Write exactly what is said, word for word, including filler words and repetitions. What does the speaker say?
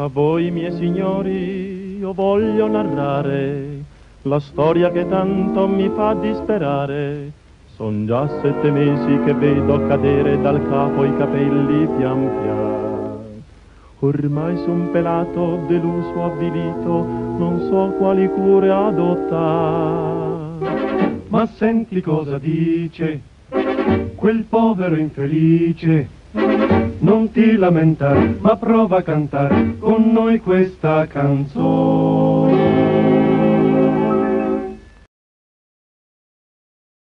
A voi, miei signori, io voglio narrare la storia che tanto mi fa disperare. Son già sette mesi che vedo cadere dal capo i capelli pian pian. Ormai son pelato, deluso, avvilito, non so quali cure adottare. Ma senti cosa dice quel povero infelice. Non ti lamentare, ma prova a cantare con noi questa canzone.